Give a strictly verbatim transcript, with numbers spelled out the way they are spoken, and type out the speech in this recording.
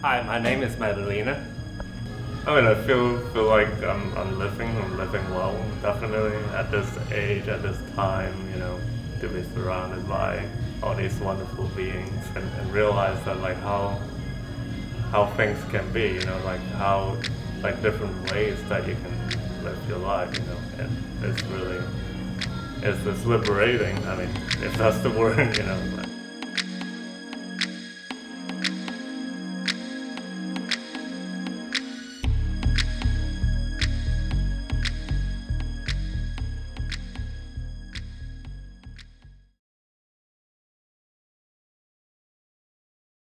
Hi, my name is Madelena. I mean, I feel feel like I'm, I'm living, I'm living well, definitely at this age, at this time, you know, to be surrounded by all these wonderful beings and, and realize that like how how things can be, you know, like how like different ways that you can live your life, you know, and it's really it's, it's liberating. I mean, if that's the word, you know.